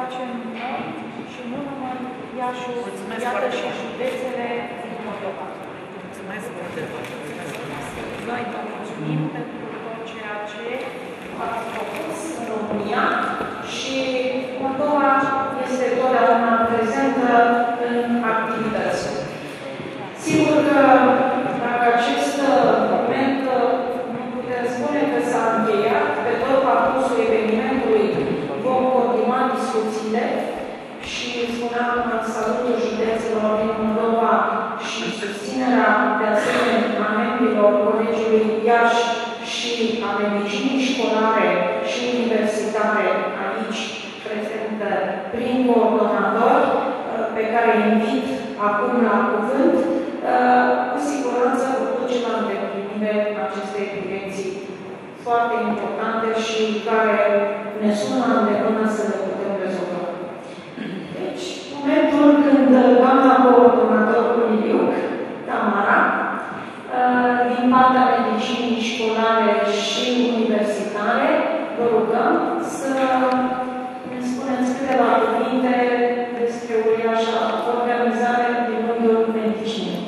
facem noi și nu numai Iașiul, iată și județele din Moldova. Mulțumesc foarte mult! Noi vă mulțumim pentru tot ceea ce ați propus în România și Moldova este totdeauna prezentă în activități. Sigur că dacă acest moment nu putem spune că s-a încheiat, pe tot parcursul evenimentului vom continua discuțiile și spuneam salutul județelor din Moldova și susținerea de asemenea a membrilor Colegiului Iași și a medicinii școlare și universitare aici prezentă prin coordonator, pe care îi invit acum la cuvânt, cu siguranță vor duce la îndeplinire acestei direcții foarte importante și care ne sună la îndemână să le putem rezolva. Deci, momentul când doamna coordonator Iliuc, Tamara, din partea medicinii școlare și universitare, vă rugăm să ne spuneți câteva cuvinte despre uriașa organizare din rândul medicinii.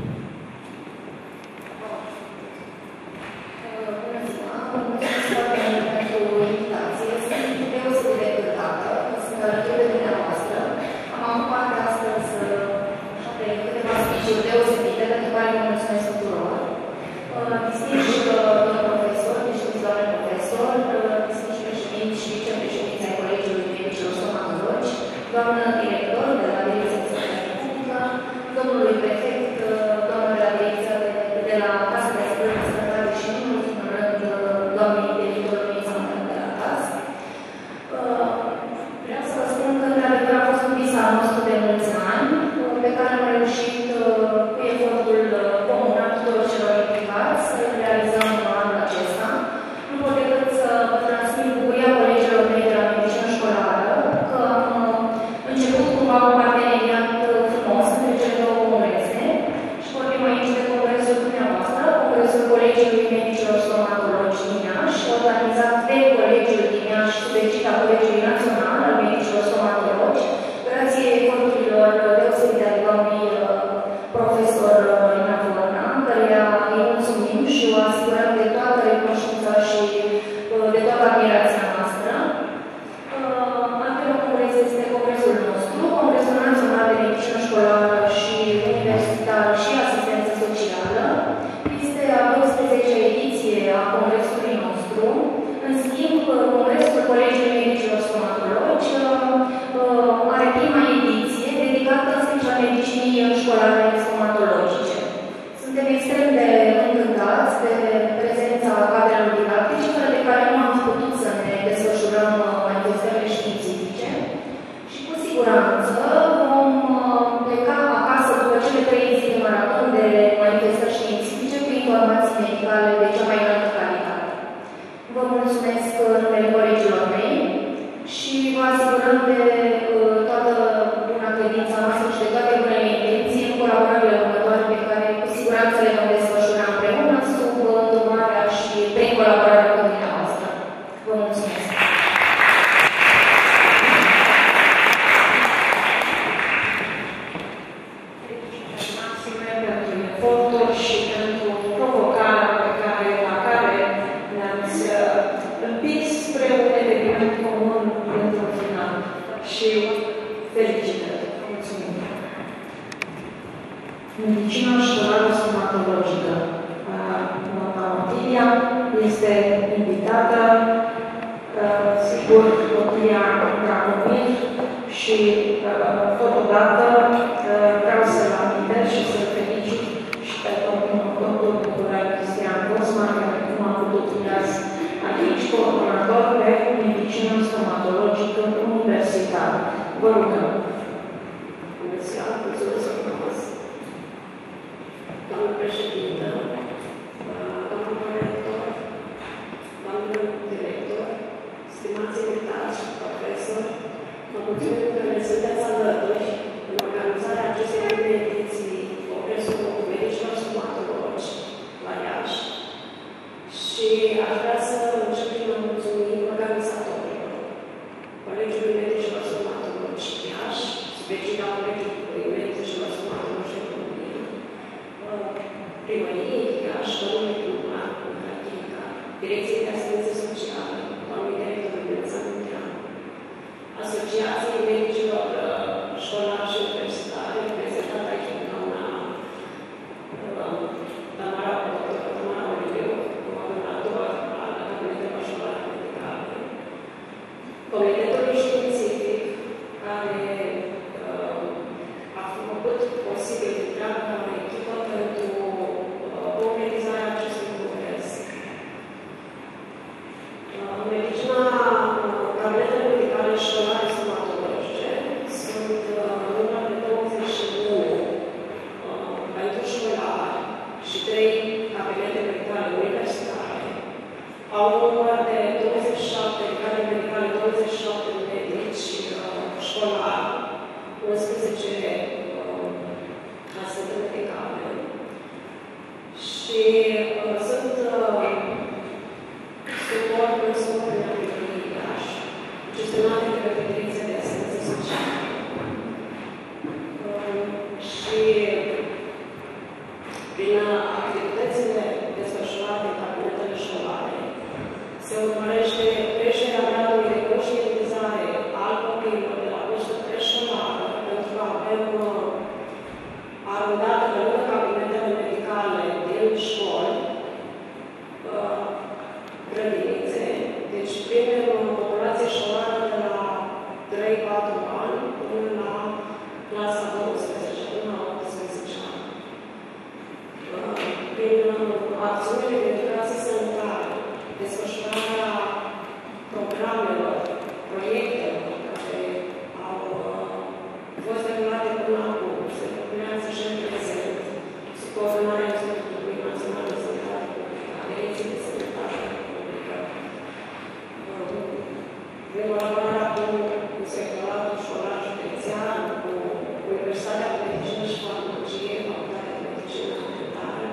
Bună ziua! Mulțumesc foarte mult pentru invitație. Sunt deosebit de încântată. Sunt alături de dumneavoastră. Am avut parte astăzi de câteva speech-uri deosebite, pentru care vă mulțumesc tuturor. Distinși domnul profesor, distinși doamne profesor, distinși președinți și vicepreședinți ai Colegiului Medicilor Stomatologi, doamnă director de la Direcția de Sănătate Publică, domnului prefect, doamnă de la Direcția de la Casa de Asigurări de Sănătate și, în ultimul rând, doamnei director Luiza de la CAS. Vreau să vă spun că, într-adevăr, a fost un vis al nostru de mulți ani, pe care am reușit cu efortul comun al tuturor celor implicați să realizăm anul acesta. Nu pot decât să vă transmit bucuria colegilor mei de la medicină școlară, că am început cumva un parteneriat frumos între cele două congrese și vorbim aici de congresul dumneavoastră, congresul Colegiului Medicilor Stomatologi din Iași, organizat de Colegiul din Iași sub egida Colegiului Național al Medicilor Stomatologi, grație eforturilor deosebite ale doamnei profesor Ina Vorna, căreia îi mulțumim și o asigurăm de toată recunoștința și de toată admirația noastră. Al doilea congres este congresul nostru, Congresul Național de Medicină Școlară și Universitară și Asistență Socială. Este a 12-a ediție a congresului nostru. În schimb, Congresul Colegiului Medicilor Stomatologi are prima ediție dedicată în special medicinii școlare stomatologice. Suntem extrem de încântați de prezența cadrelor didactice, fără de care nu am putut să ne desfășurăm manifestările științifice și cu siguranță vom pleca acasă după cele 3 zile maraton de manifestări științifice cu informații medicale de cea mai înaltă calitate. Vă mulțumesc numele colegilor mei și vă asigurăm de toată buna credința noastră și de toate bunele intenții în colaborările următoare pe care cu siguranță le vom desfășura împreună sub îndrumarea și prin colaborarea cu dumneavoastră. Vă mulțumesc! Maxime pentru eforturi și pentru provocarea la care ne-ați împins spre un eveniment comun pentru final. Și felicitări! Mulțumim! Medicina școlară stomatologică. Doamna Otilia este invitată, sigur, Otilia Dragomir și totodată vreau să-l amintesc și să-l felicit și pe domnul Bucurai Cristian Cosma, care nu a putut fi azi aici, coordonator pe medicină stomatologică universitară. Vă rugăm. Bună ziua, mulțumesc frumos. Doamnă președintă, doamnă prorector, doamnă director, stimați invitați și profesori, vă mulțumim că ne sunteți alături în organizarea acestei ediții Congresul Medicilor Stomatologi la Iași și aș vrea să încep prin a mulțumi organizatorilor Colegiului Medicilor Stomatologi primăriei, a școlii Puma, Direcției de Asistență Socială, doamnei director Viața Munteanu, Asociației Medicilor Școlari și Universitari, reprezentată aici de doamna Tamara Oliviu, coordonator al Cabinetului Școlar Medical, Comitetului Științific, care a făcut posibil întreaga echipă pentru organizarea acestui congres. Medicina, cabinetele medicale școlare stomatologice sunt număr de 21 pentru școlari și 3 cabinete medicale universitare. Au un număr de 27 cabinete medicale, 27 de medici școlari, 11 asistente medicale și sunt suport în suport de Iași, gestionate de către Direcția de Asistență Socială. Și prin activitățile desfășurate în cabinetele școlare se urmărește creșterea gradului de conștientizare al copiilor de la vârstă preșcolară, pentru că avem arundat pe lângă cabinetele medicale din școli, grădinițe, deci prindem o populație școlară de la 3-4 ani până la clasa 12, până la 18 ani. Prin acțiunile de educație sanitară, desfășurarea programelor, proiectelor care au fost derulate până acum, se lucrează și în prezent, sub coordonarea Institutului Național de Sănătate Publică, a Direcției de Sănătate Publică, în colaborarea cu Inspectoratul Școlar Județean, cu Universitatea de Medicină și Farmacie, Facultatea de Medicină Alimentară,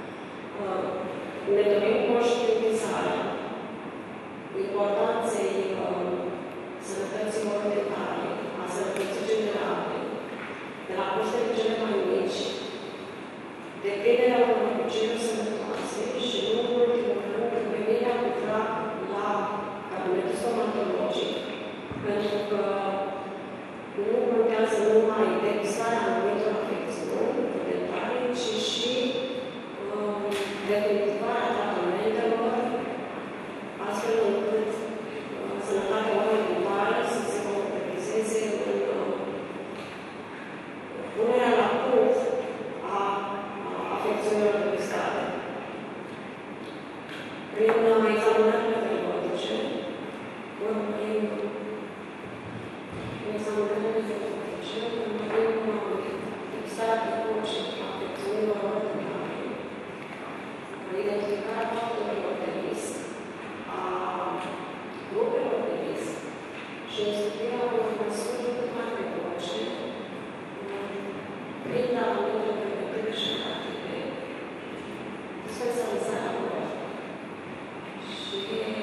ne dorim conștientizarea importanței sănătății orientale, a sănătății generale, de la vârstele cele mai mici, deprinderea unor obiceiuri sănătoase și, nu în ultimul rând, venirea cu drag la cabinetul stomatologic, pentru că nu contează numai depistarea anumitor afecțiuni dentare, ci și definitivarea tratamentelor, astfel încât sănătatea oamenilor vitală să se concretizeze în punerea la punct a afecțiunilor depistate. Prin examinările periodice, urmărim depistarea precoce a afecțiunilor ordinare, identificarea factorilor de risc, a grupelor de risc și instituirea unor măsuri cât mai precoce prin tratamente preventive și active, specializarea lor și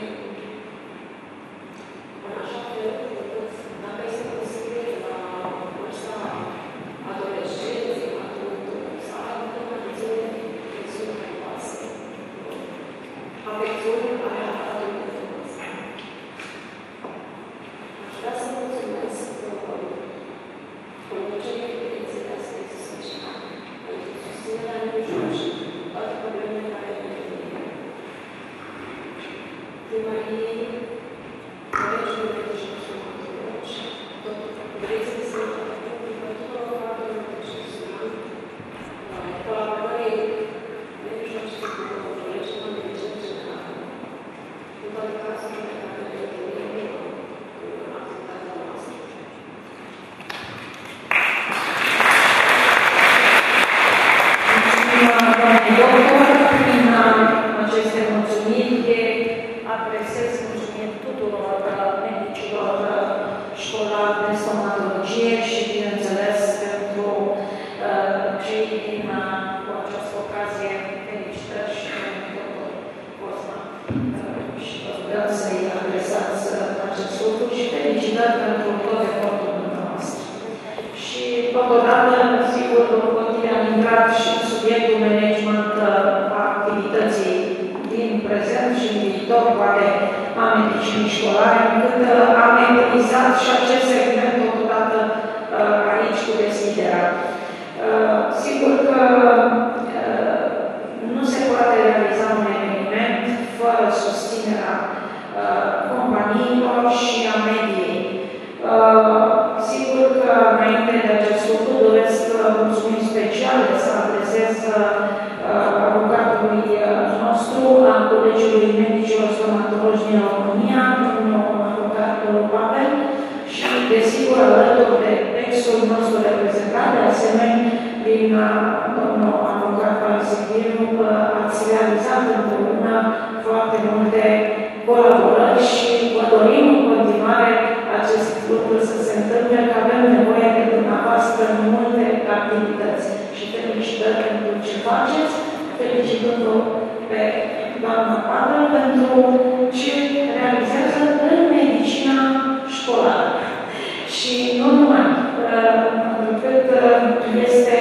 în așa fel încât, dacă este posibil, la vârsta adolescenței, adultului, să aibă mai puține infecțiuni precoce, afecțiuni ale aparatului nervos. Aș vrea să mulțumesc conducerii Direcției de Asistență Socială pentru susținerea mijloc și toate problemele care le întâlnim. Primăriei, colegii medici și stomatologi, Direcția de Sănătate Publică, tuturor factorilor de gestiune, colaborării mijloace cu colegii de medicină generală, în toate cazurile care le întâlnim în activitatea noastră. Doamne doctor, prin aceste mulțumiri adresez desfășurare, încât am epuizat și acest segment totodată aici cu deschiderea. Sigur că nu se poate realiza un eveniment fără susținerea companiilor și a mediei. Sigur că înainte de acest lucru doresc mulțumiri speciale să adresez avocatului nostru, a Colegiului Medicilor Stomatologi din România, domnul avocat Pavel, și desigur alături de textul nostru reprezentat, de asemenea prin domnul avocat Silviu, ați realizat împreună foarte multe colaborări și vă dorim în continuare acest lucru să se întâmple, că avem nevoie de dumneavoastră în multe activități. Și felicitări pentru ce faceți, felicitându-o pe doamna Pavel pentru ce realizează în medicina școlară. Și nu numai, încât este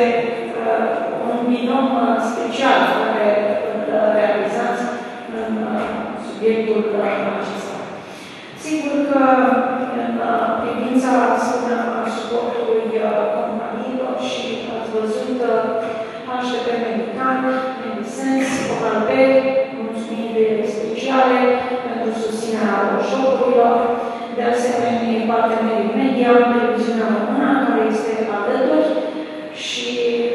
un binom special care îl realizați în subiectul acesta. Sigur că în privința, spuneam, suportului companiilor și ați văzut HTP Medical, Medisens, Oralbel, mulțumiri speciale pentru susținerea workshop-urilor, de asemenea partenerii media, televiziunea română, care este alături și,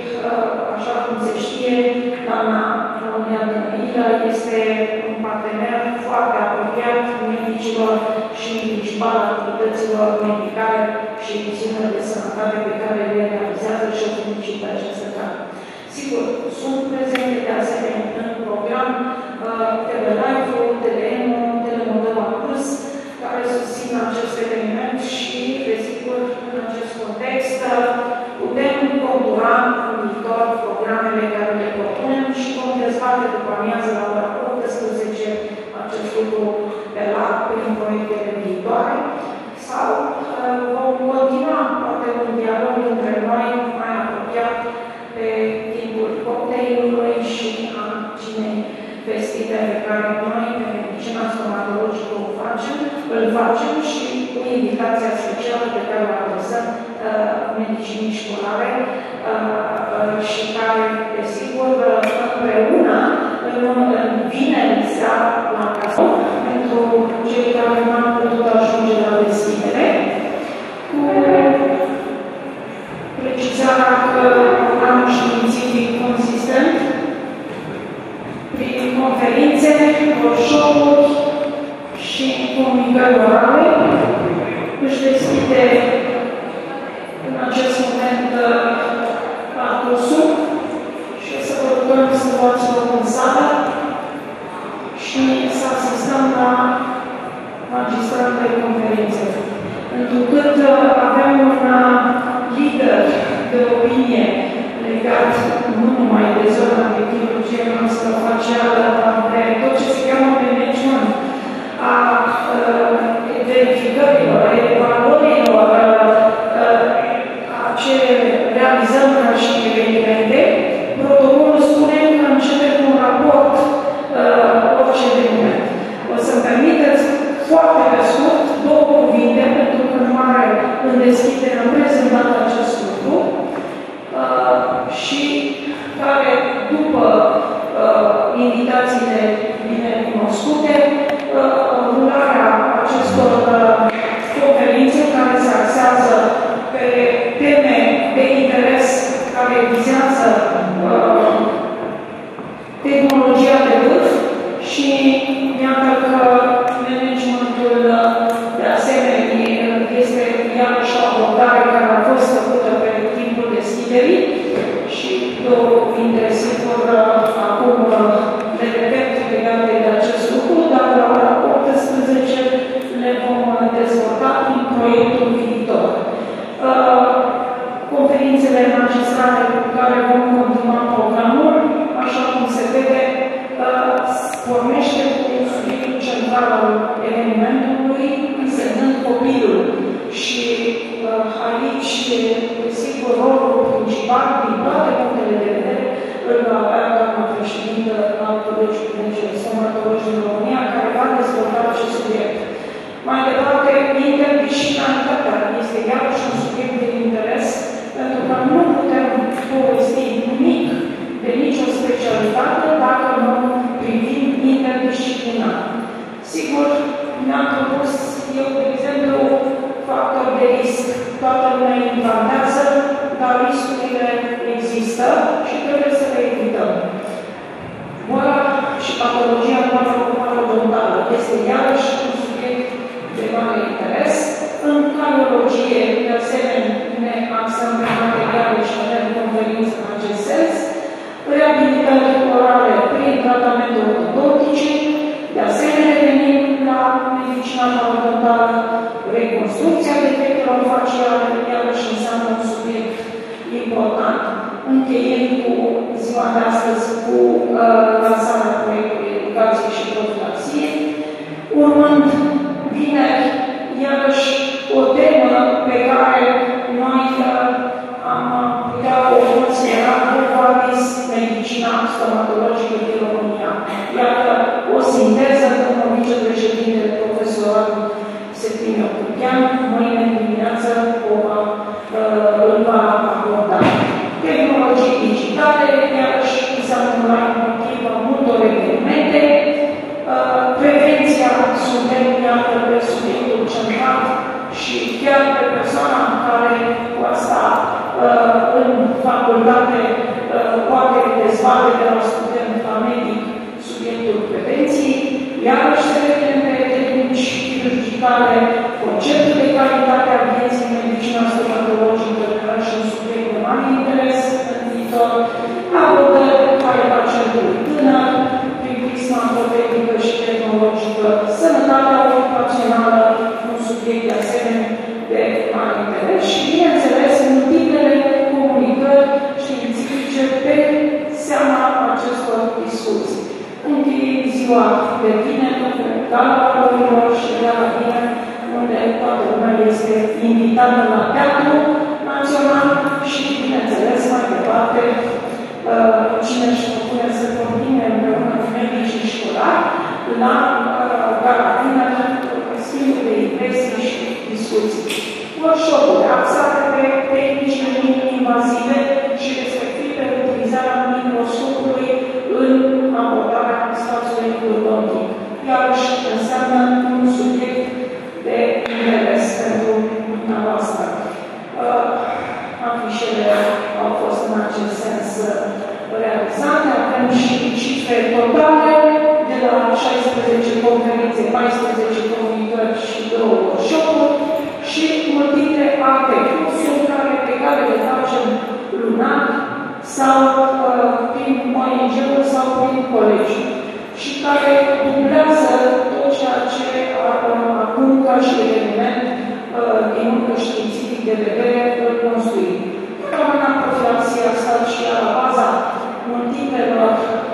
așa cum se știe, doamna Claudia Dănăilă este un partener foarte apropiat medicilor și principal activităților medicale și emisiunile de sănătate pe care le realizează și o felicită această carte. Sigur, sunt prezente de asemenea în program TV Live-ul, TVM-ul, Telemoldova Plus, care susțin acest eveniment și, desigur, în acest context, putem concura în viitor programele care le propunem și vom dezbate după amiază la ora 18 acest lucru pe larg prin proiectele viitoare sau vom continua poate un dialog între noi mai apropiat pe timpul cocktailului și a cinei festive pe care noi, pe medicina stomatologică, îl facem și cu invitația specială pe care o adresăm medicinii școlare și care, desigur, împreună în vineri seara la casă, pentru cei care nu au putut ajunge la deschidere, cu precizarea că programul științific consistent prin conferințe, workshop-uri și comunicări orale își deschide în acest moment parcursul și o să vă rugăm să luați loc în sală și să asistăm la magistrarea de conferințe. Întrucât avem un lider de opinie legat nu numai de zona de chirurgie noastră facială, dar de tot ce se cheamă management a verificărilor, a evaluărilor, a ce realizăm ca și evenimente. Protocolul spune că începe cu un raport orice eveniment. O să-mi permiteți foarte pe scurt două cuvinte, pentru că nu are în deschidere am prezentat acest lucru și care, după invitațiile bine cunoscute, rularea acestor conferințe care se axează pe teme de interes care vizează tehnologia de vârf și iată că managementul de asemenea este iarăși o abordare care a fost făcută pe timpul deschiderii și două cuvinte sigur acum le repet legate de acest lucru, dar la ora 18 le vom dezvolta în proiectul viitor. Conferințele magistrale cu care vom continua programul, așa cum se vede, pornește cu subiectul central al evenimentului, însemnând copilul. Și aici, desigur, rolul principal, din toate punctele de vedere, îl va avea patologia parodontală este iarăși un subiect de mare interes. În cardiologie, de asemenea, ne axăm pe materiale și avem conferințe în acest sens. Reabilitări orale prin tratamente ortodontice, de asemenea, venim la medicina parodontală, reconstrucția defectelor faciale, iarăși înseamnă un subiect important, încheiind cu ziua de astăzi cu lansarea proiectului educație și profilaxie, urmând vineri, iarăși o temă pe care noi am putea o considera Novartis, medicina stomatologică din România. Iată o sinteză cu vicepreședinte profesorul Septimiu Câmpian, mâine dimineață îl va aborda. Tehnologii digitale, iarăși înseamnă mai motivă multor evenimente. Prevenția suntem, iată, pe subiectul central și chiar pe persoana care cu asta în facultate poate dezbate de la student la medic subiectul prevenției, iarăși se vedem pe tehnici chirurgicale, conceptul de calitate a vieții în medicina stomatologică, care și un subiect de mare interes în viitor, abordări care pacientului tânăr, prin prisma ortopedică și tehnologică, sănătatea ocupațională, un subiect de asemenea de mare interes și, bineînțeles, multiplele comunicări științifice pe seama acestor discuții. Încheiind ziua de vineri, gala valorilor și gala vineri, unde toată lumea este invitată la Teatru Național și, bineînțeles, mai departe, cine își propune să continue împreună cu medicii școlari la gala vineri, schimbul de impresii și discuții. Workshop-uri axate pe tehnici minim-invazive și respectiv pe utilizarea microscopului în abordarea spațiului endodontic. Iarăși înseamnă un subiect de interes pentru dumneavoastră. Afișele au fost în acest sens realizate. Avem și cifre totale de la 16 conferințe, 14 comunicări și 2 workshop-uri și multiple alte cursuri pe care le facem lunar sau prin ONG-uri sau prin colegi și care dublează tot ceea ce acum ca și eveniment din muncă științific de vedere îl construim. Doamna profilaxie a stat și ea la baza multiplelor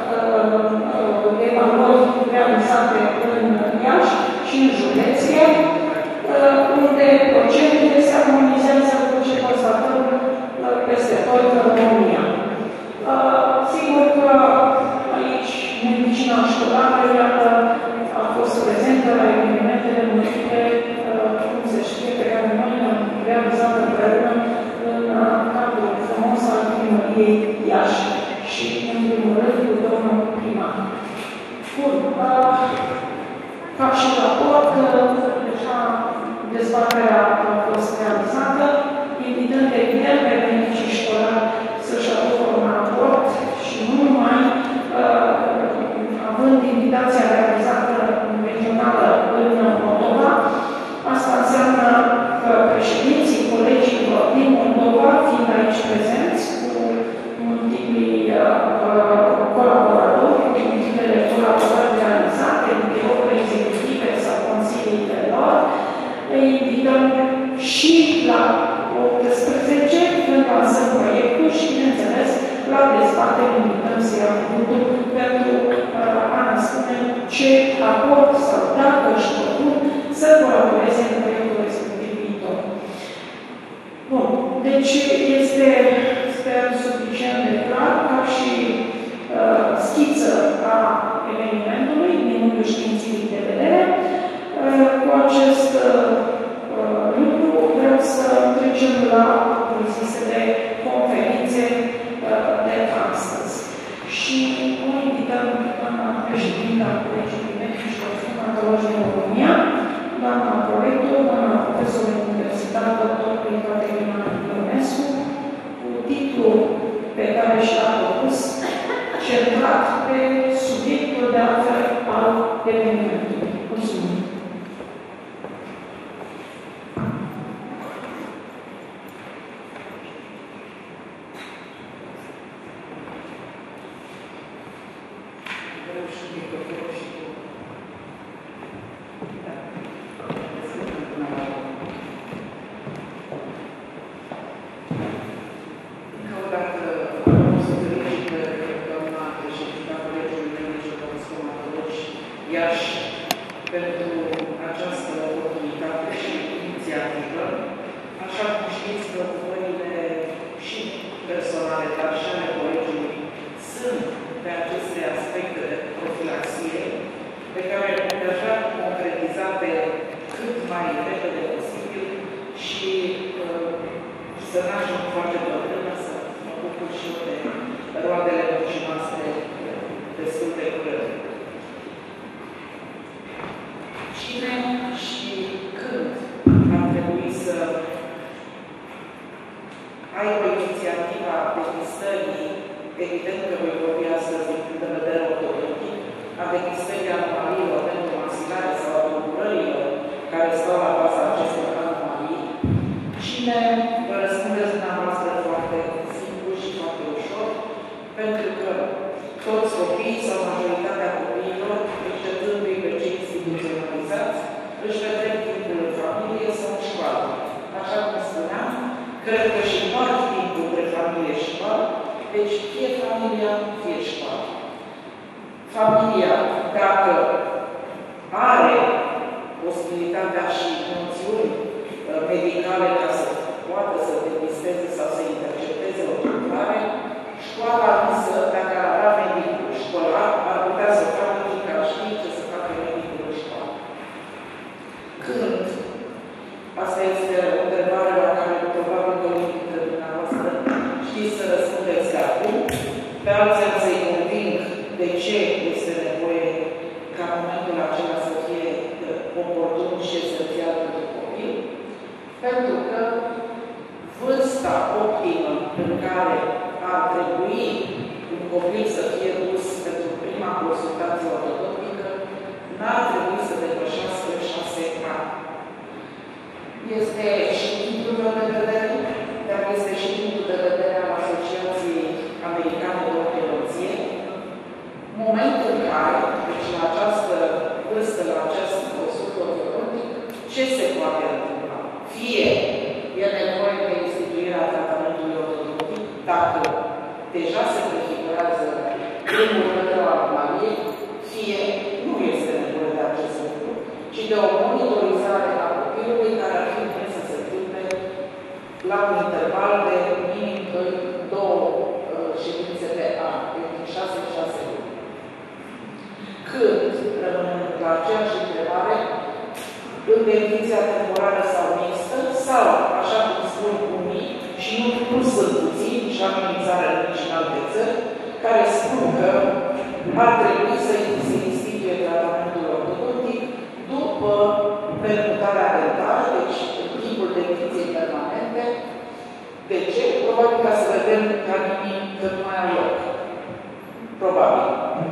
evaluări realizate în Iași și în județe, unde procentele se armonizează cu ce constatăm peste tot în România. Sigur că aici medicina școlară, iată, a fost prezentă la evenimentele multiple, cum se știe, pe care noi le-am realizat împreună în cadrul frumos al primăriei Iași și, în primul rând, cu domnul primar. Bun. Ca și raport, deja dezbaterea a fost realizată, invitând evident pe medicii școlari să-și aducă un raport și nu numai, având invitația realizată regională în Moldova. Asta înseamnă că președinții colegilor din Moldova, fiind aici prezenți, cu multiplii colaboratori, cu multiplele colaborări realizate în birouri executive sau consiliile lor, îi invităm și la 18, când lansăm proiectul și, bineînțeles, la dezbatere invităm să ia cuvântul pentru a ne spune ce aport sau dacă își propun să colaboreze în proiectul respectiv viitor. Bun. Deci este, sper, suficient de clar ca și schiță a evenimentului din unghiul științific de vedere. Cu acest lucru vreau să trecem la zisele conferințe de astăzi. Și o invităm doamna președinta Colegiului Medicilor Stomatologi din România, doamna prorector, doamna profesor universitar, doctor prin Caterina Ionescu, cu titlul pe care și l-a propus, centrat pe subiectul de altfel al evenimentului. Mulțumim! pentru această oportunitate și inițiativă. Așa cum știți, preocupările și personale, dar și ale colegiului sunt pe aceste aspecte de profilaxie, pe care le deja concretizate cât mai repede posibil și să n-ajung foarte bătrână, să mă bucur și eu de roadele muncii noastre destul de curând. Cine și când ar trebui să aibă inițiativa depistării, evident că voi vorbi astăzi din punct de vedere ortodontic, a depistării anomaliilor dentomaxilare sau a tulburărilor care stau la baza acestor anomalii. Cine vă răspundeți dumneavoastră foarte simplu și foarte ușor, pentru că toți copiii sau majoritatea copiilor, exceptându-i pe cei instituționalizați, își petrec timpul în familie sau în școală. Așa cum spuneam, cred că și împart timpul între familie și școală, deci fie familia, fie școală. Familia, dacă are posibilitatea și noțiuni medicale ca să poată să depisteze sau să intercepteze o tulburare, școala însă, dacă ar avea medicul școlar, ar putea să facă fiindcă ar ști ce să facă medicul în școală. Când? Asta este o întrebare la care probabil că unii dintre dumneavoastră știți să răspundeți de acum. Pe alții să-i conving de ce este nevoie ca momentul acela să fie oportun și esențial pentru copil. Pentru că vârsta optimă în care ar trebui un copil să fie dus pentru prima consultație ortodontică n-ar trebui să depășească 6 ani. Este și punctul meu de vedere, dar este și punctul de vedere al Asociației Americane de Ortodonție, moment în care, deci la această vârstă, la acest consult ortodontic, ce se poate întâmpla? Fie e nevoie de instituirea tratamentului ortodontic, dacă deja se prefigurează primul către o anomalie, fie nu este nevoie de acest lucru, ci de o monitorizare a copilului care ar fi bine să se întâmple la un interval de minim 2 ședințe pe an, din 6-6 luni. Când rămânem la aceeași întrebare, în dentiția temporară sau mixtă, sau, așa cum spun unii, și nu sunt puțini, și am inițiare nici în alte țări, care spun că ar trebui să se instituie tratamentul ortodontic după permutarea dentară, deci în timpul dentiției permanente. De ce? Probabil ca să vedem ca nimic că nu mai au loc. Probabil.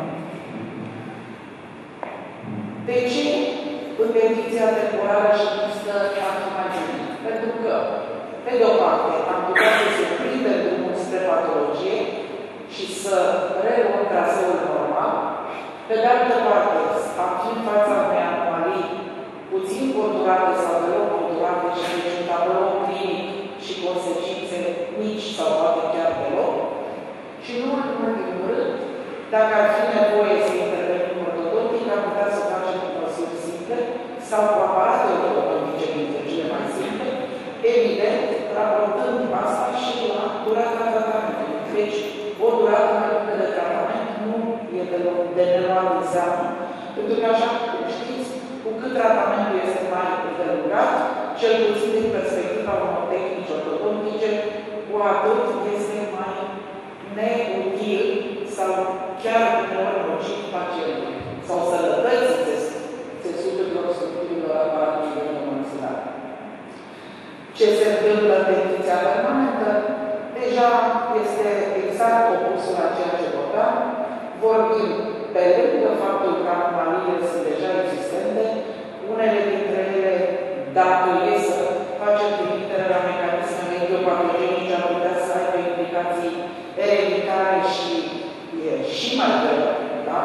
De ce în dentiția temporară și mixtă ar fi mai bine? Pentru că, pe de o parte, am putea să se prinde drumul spre patologie și să reluăm traseul normal. Pe de altă parte, am fi în fața unei anomalii puțin conturate sau deloc conturate și deci un tablou clinic și consecințe mici sau poate chiar deloc. Și nu în ultimul rând, dacă ar fi nevoie să intervenim ortodontic, am putea să facem cu măsuri simple sau cu aparate ortodontice dintre cele mai simple, evident, raportând asta și la durata tratamentului. Deci, o durată mai lungă de tratament nu e de neluat în seamă, pentru că, așa cum știți, cu cât tratamentul este mai îndelungat, cel puțin din perspectiva unor tehnici ortodontice, cu atât este mai neutil sau chiar uneori nociv pacientului sau sănătății țesuturilor structurilor aparatului dentomaxilare. Ce se întâmplă în dentiția permanentă? Deja este exact opusul la ceea ce vorbeam. Vorbim pe lângă faptul că anomaliile sunt deja existente, unele dintre ele, dacă e să facem trimitere la mecanismele idiopatogenice, ar putea să aibă implicații ereditare și mai greu, da?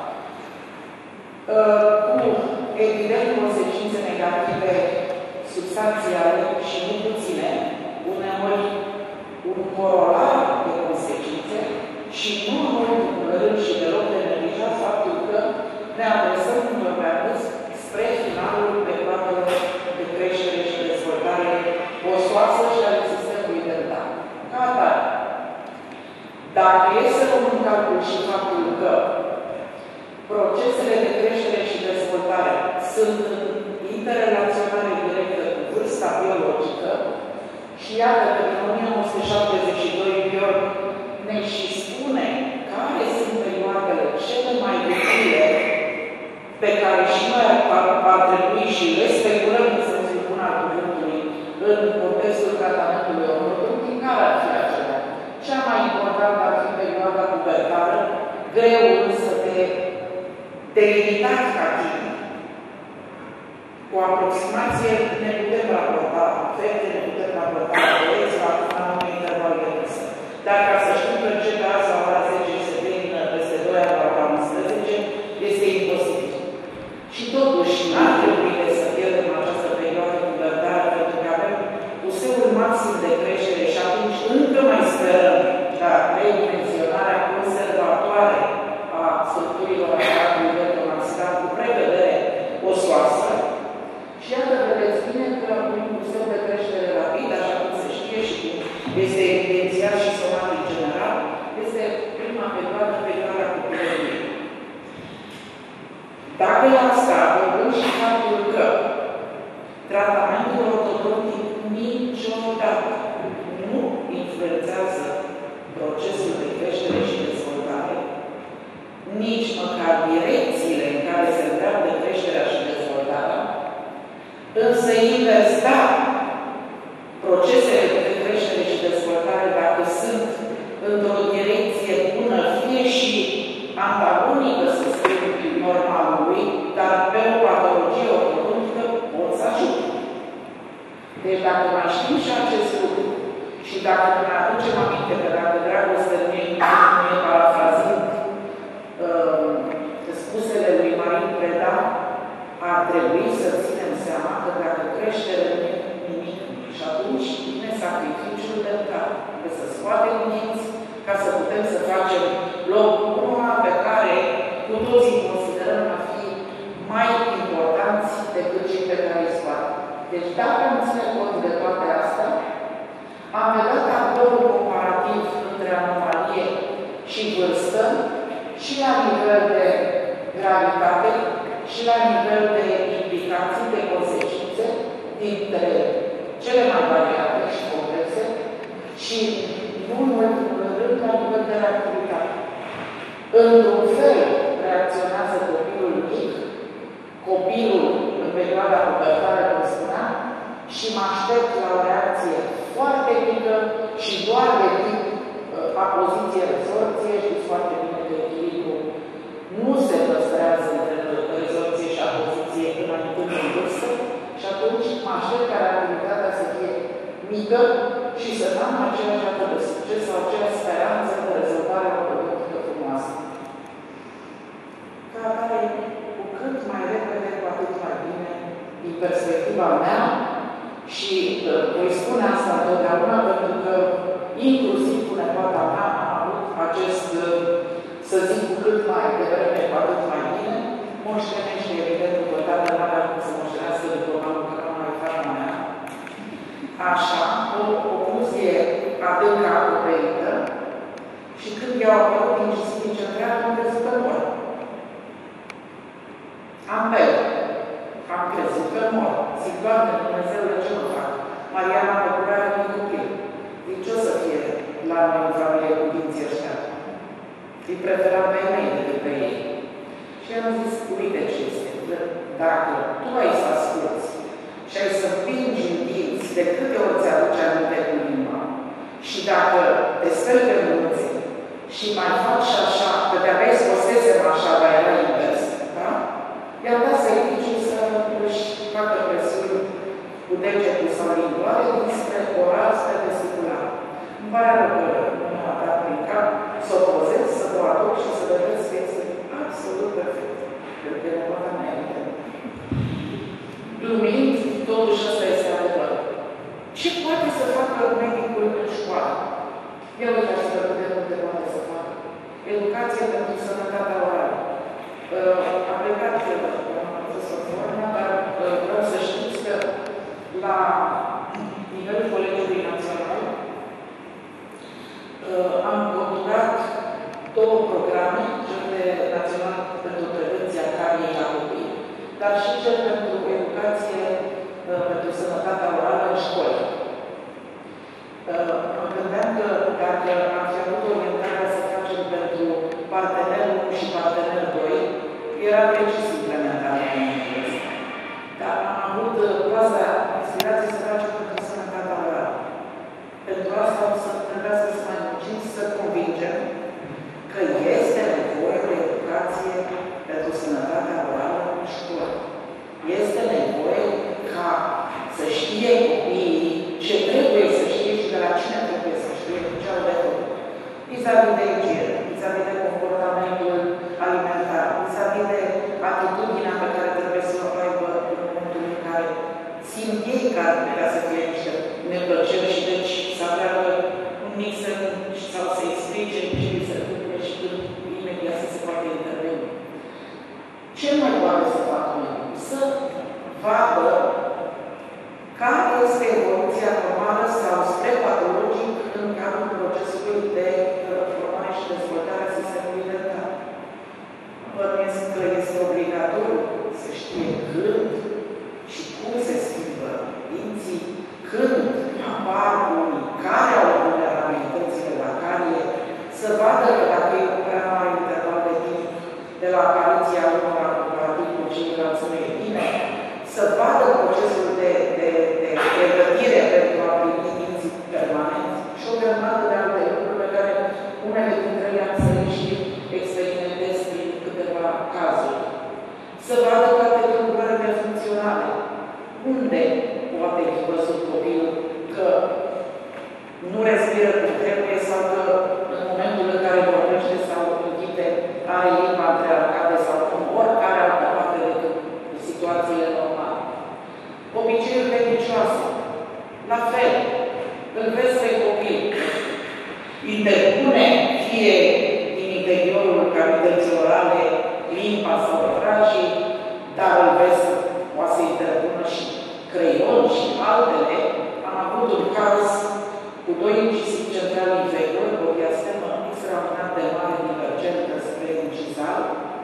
Cu, evident, consecințe negative substanțiale și nu puține, uneori un corolar de consecințe și nu în ultimul rând și deloc de neglijat faptul că ne adresăm un organism spre finalul perioadelor de creștere și dezvoltare osoasă și ale sistemului dentar. Ca atare, dacă e să luăm în calcul și faptul că procesele de creștere și dezvoltare sunt în interrelaționare directă cu vârsta biologică, și iată că în 1972 Bjork ne și spune care sunt perioadele cele mai utile pe care și noi ar trebui și le speculăm în sensul bun al cuvântului în contextul tratamentului ortodontic, care ar fi acelea? Cea mai importantă ar fi perioada pubertară, greu însă de delimitat ca timp. Cu aproximație ne putem raporta efecte, ne putem raporta proiecți la un interval de timp. Dar ca să știm că ce de azi la ora 10 se termină peste 2 ani la ora 11, este imposibil. Și totuși, n-ar trebui să pierdem această perioadă pubertară, pentru că avem useul maxim de creștere și atunci încă mai sperăm la redimensionarea conservatoare a structurilor aparatului dentomaxilar cu prevedere osoasă. Și iată, vedeți bine că un museu de creștere rapid, așa cum se știe și cum este evidențiat și somatic general, este prima perioada copilăriei. Dacă la asta vorbim și faptul că tratamentul ortodontic niciodată nu influențează procesul de creștere și dezvoltare, nici măcar direcțiile în care se îndreaptă creșterea și dezvoltarea, însă invers, da, procesele de creștere și dezvoltare, dacă sunt într-o direcție bună, fie și antagonică, să spun, normalului, dar pe o patologie ortodontică pot să ajute. Deci dacă mai știm și acest lucru și dacă ne aducem aminte că dacă Dragoste nu e parafrazând spusele lui Marin Preda, ar trebui să ținem seama că dacă creștere nu e nimic, și atunci vine sacrificiul dentar. Trebuie să scoatem dinți ca să putem să facem locul pe care cu toții considerăm a fi mai importanți decât cei pe care îi scoatem. Deci dacă am ține cont de toate astea, am vedat tabloul comparativ între anomalie și vârstă și la nivel de gravitate și la nivel de implicații, de consecințe dintre cele mai variate și complexe și, nu în ultimul rând, la nivel de reactivitate. Într-un fel reacționează copilul mic, copilul în perioada pubertară, cum spuneam, și mă aștept la o reacție foarte mică și doar de tip apoziție-rezorție, știți foarte bine că echilibru nu se păstrează între rezorție și apoziție înainte de vârstă și atunci mă aștept ca reactivitatea să fie mică și să n-am același dată de succes sau aceeași speranță de rezolvare ortodontică frumoasă. Ca atare, cu cât mai repede, cu atât mai bine, din perspectiva mea, și voi spune asta întotdeauna, pentru că inclusiv cu nepoata mea am avut acest, să zic, cu cât mai devreme, cu atât mai bine, moștenește, evident, totodată n-avea cum să moștenească după mamă, că nu mai fata mea. Așa, o concluzie adâncă acoperită și când i-au apărut incisiv central, am crezut că mor. Am crezut că mor. Zic, Doamne, Dumnezeule, ce mă fac? Mariana Păcurare nu copil. Zic, ce o să fie la noi în familie cu dinții ăștia? Îi preferam pe mine decât pe ei. Și am zis, uite ce este. Dacă tu ai să asculți și ai să împingi în dinți de câte ori ți-aduce aminte cu limba și dacă te speli pe munți și mai faci și așa, că de-abia scosesem așa, dar perceput sau linguale dinspre oral spre vestibular. Îmi pare rău că nu m-a dat prin cap să o pozez, să o aduc și să vedeți că este absolut perfect. Pentru că e o mea evident. Glumind, totuși ăsta este adevărat. Ce poate să facă medicul în școală? Eu uitați că cât de multe poate să facă. Educație pentru sănătatea orală. Am plecat forma, dar vreau să știți că la nivelul Colegiului Național am conturat două programe, cel de național pentru prevenția cariei la copii, dar și cel pentru educație pentru sănătatea orală în școli. Mă gândeam că dacă am fi avut orientarea să facem pentru partenerul 1 și partenerul 2, era precis implementarea în momentul ăsta. Dar am avut baza inspirație să facem pentru sănătatea orală. Pentru asta o să trebuiască să mai muncim, să convingem că este nevoie de educație pentru sănătatea orală în școală. Este nevoie ca să știe copiii ce trebuie să știe și de la cine trebuie să știe ce au de făcut. Vis-a-vis de igienă, vis-a-vis de comportamentul alimentar, vis-a-vis de atitudinea pe care trebuie să o aibă în momentul în care simt ei că ar putea să fie niște neplăceri și deci să aleagă un mic sau să explice ce li se întâmplă și când imediat să se poate interveni. Ce mai poate să facă medicul? Să vadă care este evoluția normală sau spre patologic în cadrul procesului de formare și dezvoltare a sistemului dentar. Bănuiesc că este obligatoriu să știe când și cum se schimbă dinții, când apar unii, care au vulnerabilitățile la carie, să vadă că dacă e un prea mare interval de timp de la apariția unor paradigmul ceilalți nu e bine, să vadă procesul de pregătire pentru a primi dinții permanent și o grămadă de alte lucruri pe care unele dintre ele am să le și experimentez prin câteva cazuri. Să vadă toate tulburările funcționale. Unde poate fi văzut copilul că nu respiră cum trebuie sau că în momentul în care vorbește sau închide are limba între arcade sau cum oricare altă parte decât situațiile normale. Obiceiuri religioase. La fel, îl vezi pe copil. Interpune fie din interiorul cavității orale limba sau orajii, dar îl vezi poate să interpună și creion și altele. Am avut un caz cu 2 incisivi centrali inferiori, o diastemă extraordinar de mare divergentă spre incizal,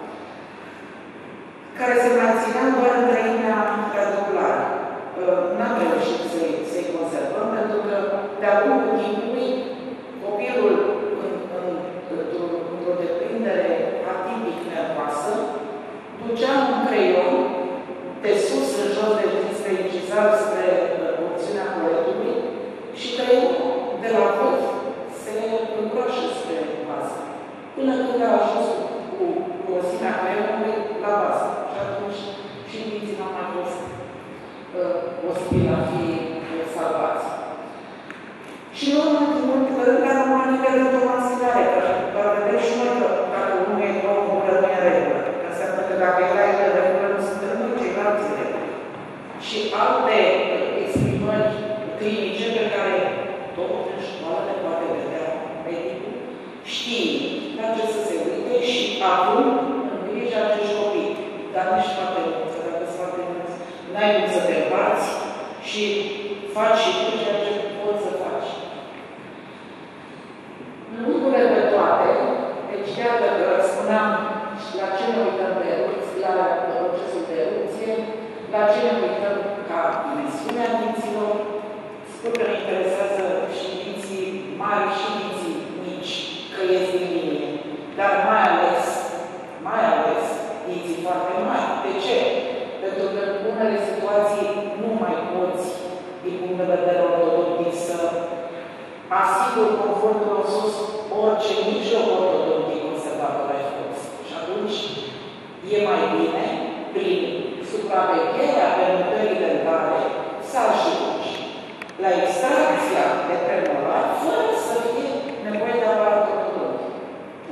care se mai țineau doar în trăimea radiculară. N-am reușit să-i conservăm, pentru că de-a lungul timpului copilul, într-o deprindere atipic nervoasă, ducea un creion de sus în jos, de spre incizal, spre opțiunea coletului și creionul de la vârf se îngroașă spre bază. Până când a ajuns cu grosimea creionului la bază. Și atunci și dinții n-au mai fost posibil a fi salvați. Și nu în ultimul rând, la nivel de masilare, că doar vedeți și noi că dacă unul e o gură, nu e în regulă. Înseamnă că dacă era în regulă, nu suntem noi ceilalți în regulă. Și alte exprimări clinice pe care tot în școală le poate vedea medicul, știe la ce să se uite și acum în grijă acești copii. Dar nici foarte mulți, că dacă sunt foarte mulți, n-ai cum să te învați și faci și tu ceea ce poți să faci. Lucrurile pe toate, deci iată că spuneam la ce ne uităm pe erupție, la procesul de erupție, la ce ne uităm ca dimensiunea dinților. Spun că ne interesează și dinții mari și dinții mici, că ies din linie, dar mai ales dinții foarte mari. De ce? Pentru că în unele situații nu mai poți, din punct de vedere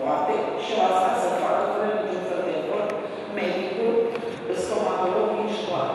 poate și asta să facă fără niciun fel de efort medicul, stomatolog din școală.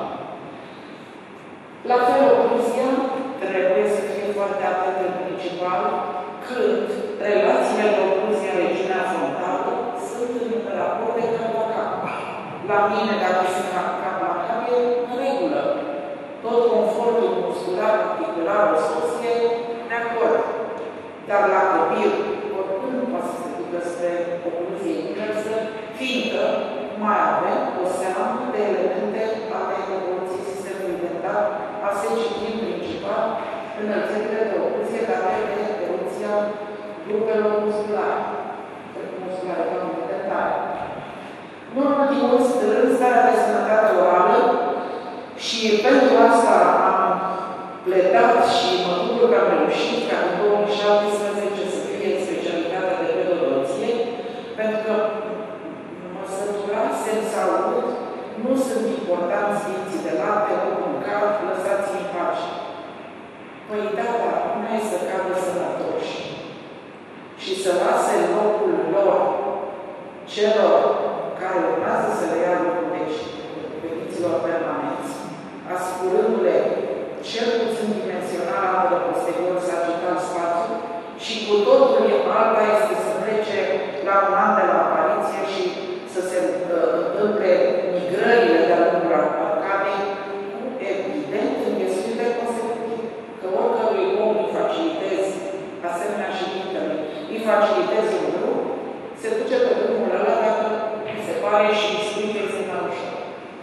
La fel, ocluzia trebuie să fie foarte atent în principal când relațiile de ocluzie în regiunea frontală sunt în raport de cap la cap. La mine, dacă sunt cap la cap, e în regulă. Tot confortul muscular, articular, ostos e de acord. Dar la copil, oricum nu poate să se ducă spre ocluzie inversă, fiindcă mai avem o seamă de elemente ale evoluției sistemului dentar, a se citi în principal înălțările de ocluzie date de evoluția grupelor musculare, dentare. Nu în ultimul rând, starea de sănătate orală și pentru asta am pledat și mă bucur că am reușit ca în 2017 să fie specialitatea de pedodonție, pentru că mă săturasem să aud, nu sunt importanți dinții de lapte, ori mâncat, lăsați-mi în pace. Păi da, dar cum e să cadă sănătoși și să lase locul lor celor care urmează să le ia locul veniților permanenți, asigurându-le cel puțin dimensional ambele posterior sagittal spațiu și cu totul alta este să plece la un an de la apariție și să se întâmple migrările de-a lungul arcadei, evident, înghesuite consecutiv. Că oricărui om îi facilitezi, asemenea și dintelui, îi facilitezi un drum, se duce pe drumul ăla dacă se pare și îi spui că este mai ușor.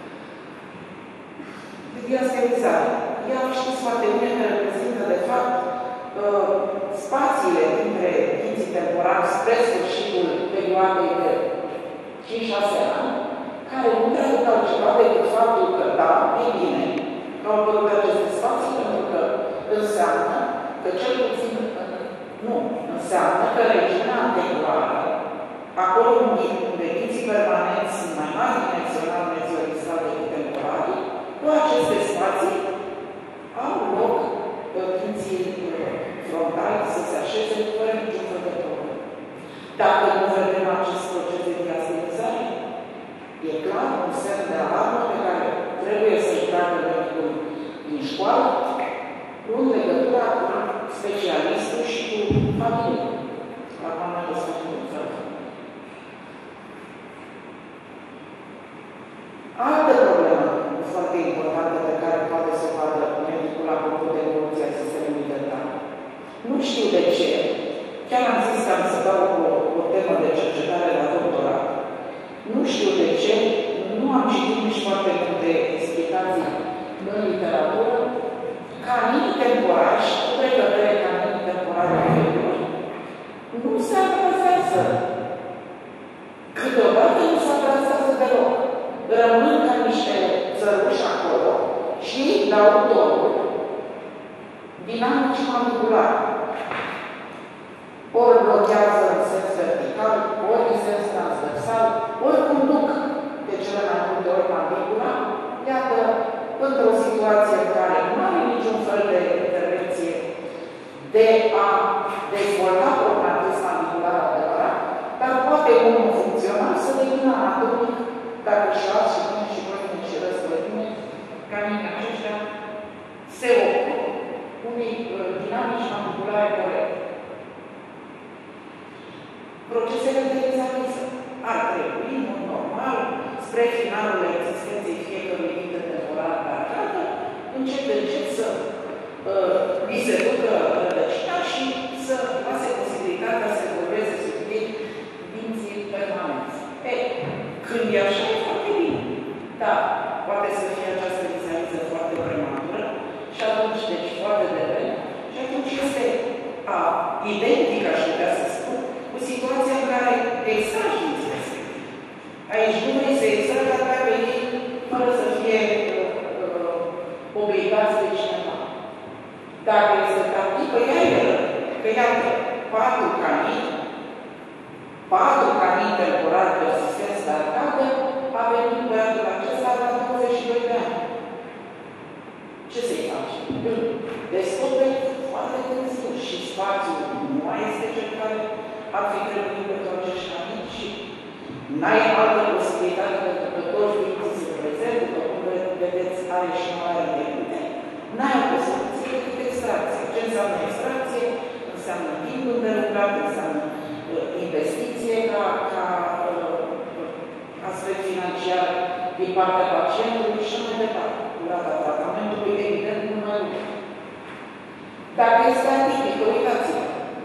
Diasterizare. Ea știți foarte bine că reprezintă, de fapt, spațiile dintre dinții temporali spre sfârșitul perioadei de 5-6 ani, care nu traduc altceva decât faptul că, da, e bine că au apărut aceste spații, pentru că înseamnă că cel puțin, nu, înseamnă că regiunea anterioară, acolo unde dinții permanenți sunt mai mari dimensional mezioristal decât temporali, cu aceste spații au loc dinții frontali să se așeze fără niciun fel de problemă. Dacă nu vedem acest proces de diasterizare, e clar un semn de alarmă pe care trebuie să-l tragă medicul din școală, în legătura cu specialistul și cu familia. Acum nu o să spun altă problemă foarte importantă pe care poate să o vadă medicul la propos de evoluția sistemului dentar. Nu știu de ce, chiar am zis că am să dau o temă de cercetare la doctorat. Nu știu de ce, nu am citit nici foarte multe explicații în literatură, caninii temporari și cu precădere caninii temporari inferiori nu se atrasează. Câteodată nu se atrasează deloc. Rămân ca niște țăruși acolo și dau torul dinamici mandibulare. Ori blochează în sens vertical, ori în sens transversal, ori conduc de cele mai multe ori mandibula. Iată, într-o situație în care nu are niciun fel de intervenție de a dezvolta programatis mandibular adevărat, dar poate unul funcțional să devină anatomic, dacă și luați și până și voi și răspătine, caninii aceștia se ocupă unei dinamici mandibulare corecte. Procesele de examinare ar trebui, în mod normal, spre finalul existenței fiecărui dintre temporal de arcadă, încet să li se ducă rădăcina și să lase posibilitatea să evolueze subiect dinții permanenți. Când e așa, e foarte bine. Da, poate să fie această vizualiză foarte prematură și atunci, deci, foarte devreme, și atunci este identică, aș putea să spun, cu situația în care extragi dinții respectiv. Aici nu vrei să extragi, dar trebuie ei fără să fie obligați de cineva. Dacă este tactică, ea e rău. Că iată, 4 canini temporari de asistență de arcadă, a venit băiatul acesta la 22 de ani. Ce să-i faci? Descoperi foarte târziu și spațiul nu mai este cel care ar fi trebuit pentru aceștia. N-ai altă posibilitate pentru că toți dinții sunt prezenți, după cum vedeți, are și mare de n-ai altă soluție decât extracție. Ce înseamnă extracție? Înseamnă timp îndelungat, înseamnă investiție ca aspect financiar din partea pacientului și mai departe. Durata tratamentului, evident, nu mai mult. Dacă este atipică, uitați-vă,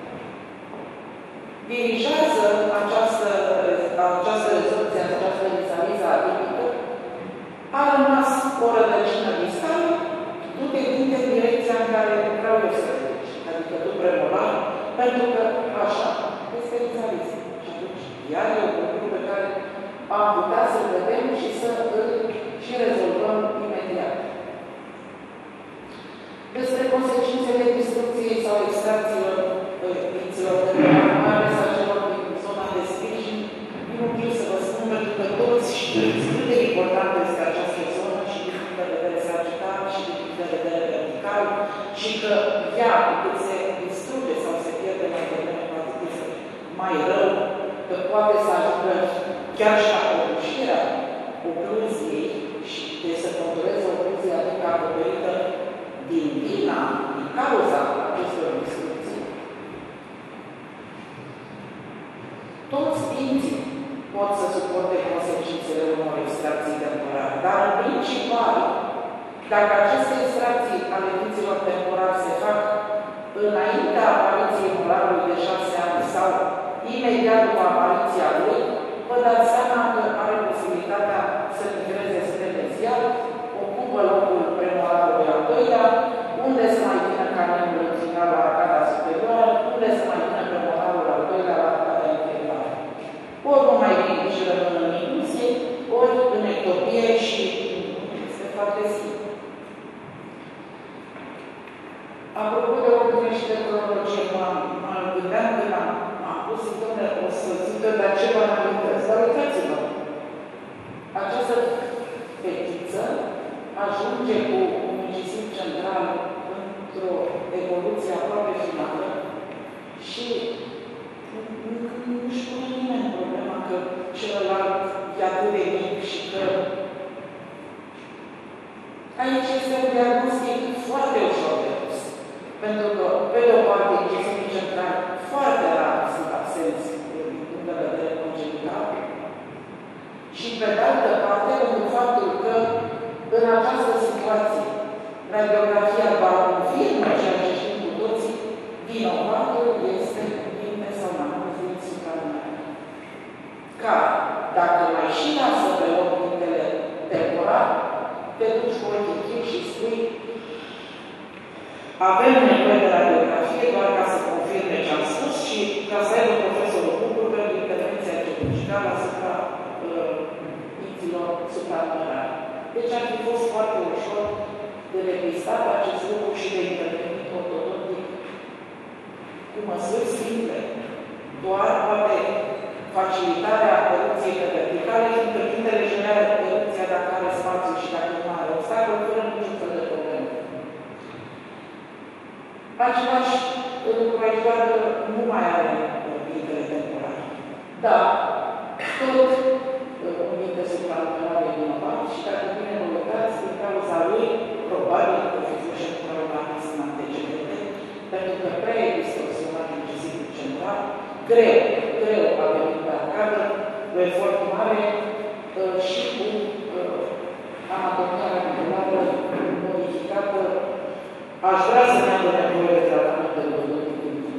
dirigează această rezoluție, această lizaliză atipică, a rămas o rădăcină distală, du-te dinte în direcția în care vreau eu să treci, adică tu premolar, pentru că așa este lizaliză. Și atunci, iar e o lucru pe care am putea să-l vedem și să îl și rezolvăm imediat. Despre consecințele distrucției sau extracțiilor dinților de temporare, mai ales a celor din zona de sprijin, nu știu să vă spun, pentru că toți știți cât de importantă este această zonă și din punct de vedere sagittal și din punct de vedere vertical și că ea, cât se distruge sau se pierde mai devreme, cu atât este mai rău, că poate să ajungă chiar și la prăbușirea ocluziei și trebuie să controleze ocluzia adică acoperită din vina, din cauza acestor distrucții. Toți dinții pot să suporte consecințele unor extracții temporare, dar în principal, dacă aceste extracții ale dinților temporare se fac înaintea apariției molarului de 6 ani sau imediat după apariția lui, vă dați seama că are posibilitatea să migreze spre mezial, ocupă locul premolarului al doilea, unde să mai vină canionul final la arcada superioară, unde să mai vină premolarul al doilea la arcada inferioară. Ori nu mai vin și rămân în iluzie, ori în ectopie și este foarte simplu. Apropo de ordine și de cronologie, mă gândeam când am pus întâmplă o să zică, dar ce vă amintesc? Dar uitați-vă, această fetiță ajunge cu un incisiv central într-o evoluție aproape finală și nu-și pune nimeni problema că celălalt e atât de mic și că aici este un diagnostic foarte ușor de pus. Pentru că, pe de o parte, incisiv central foarte rar sunt absenți din punct de vedere congenital și, pe de altă parte, pentru faptul că în această situație, radiografia va confirmă ceea ce știm cu toții, vinovatul este bine sau mai supranumerat. Care, dacă mai și lasă pe loc dintele temporar, te duci cu ochii închiși și spui avem nevoie de radiografie doar ca să confirme ce am spus și ca să aibă profesorul lucru pentru intervenția chirurgicală asupra dinților supranumerare. Deci ar fi fost foarte ușor de depistat acest lucru și de intervenit ortodontic cu măsuri simple. Doar poate facilitarea erupției pe verticale, fiindcă dintele generează erupția dacă are spațiu și dacă nu are obstacol, fără niciun fel de problemă. Același lucru aici, doar că nu mai are dintele temporare. Dar, tot un dinte supranumerar e vinovat și dacă bine vă uitați, din cauza lui, probabil că fiți și un traumatism antecedente, pentru că prea e distorsionat incisivul central, greu a venit pe arcadă, o efort mare și cu anatomia radiculară modificată. Aș vrea să ne aibă nevoie de tratament endodontic în timp.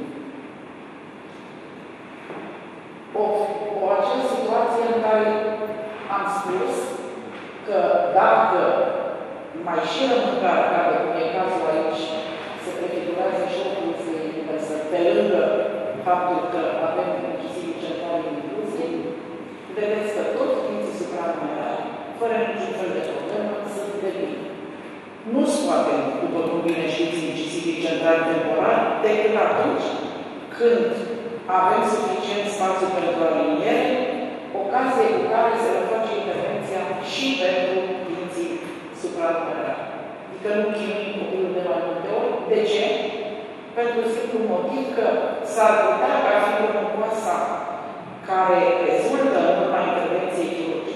O acea situație în care am spus că dacă mai și rămân pe arcadă, cum e cazul aici, se prefigurează și o ocluzie inversă, pe lângă faptul că avem incisivi centrale în incluzie, vedeți că tot dinții supranumerari, fără niciun fel de problemă, sunt de bine. Nu scoatem, după cum bine știți, incisivii centrali temporali, decât atunci când avem suficient spațiu pentru aliniere, ocazie cu care se va face intervenția și pentru dinții supranumerari. Adică nu chinuim copilul de mai multe ori. De ce? Pentru simplu motiv că s-ar putea ca fibromucoasa care rezultă în urma intervenției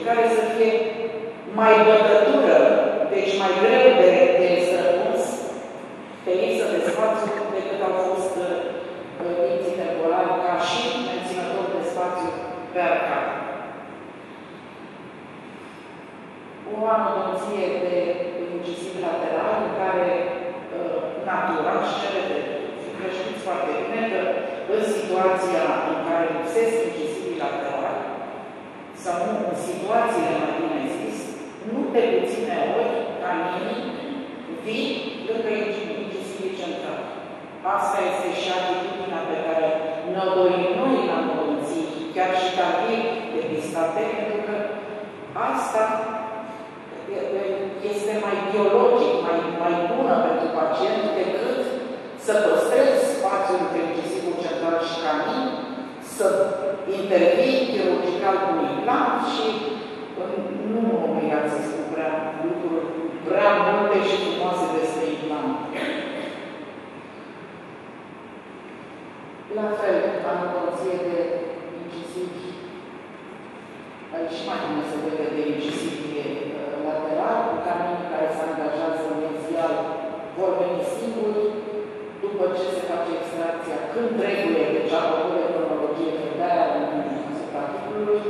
care să fie mai bătătură, deci mai greu de străpuns pe lipsă de spațiu decât au fost dinții temporali ca și menținător de spațiu pe arcadă. O anodonție de incisiv lateral în care natura își cere de creștiți foarte bine că în situația în care lipsesc incisivii laterali sau nu, în situațiile mai bine zis, nu de puține ori caninii vin lângă incisivii centrali. Asta este și atitudinea pe care ne-o dorim noi în anodonții, chiar și tardiv depistate, pentru că asta este mai biologic, mai bună pentru pacient decât să păstrezi spațiul între incisivul central și canin, să intervii chirurgical cu un implant și nu mă obligați să spun lucruri prea multe și frumoase despre implant. La fel, anodonție de incisivi, aici mai bine se vede de incisivi lateral, cu caninii care se angajează medial vor veni singuri, după ce se face extracția, când trebuie, deci apropo de cronologie, de-aia asupra titlului,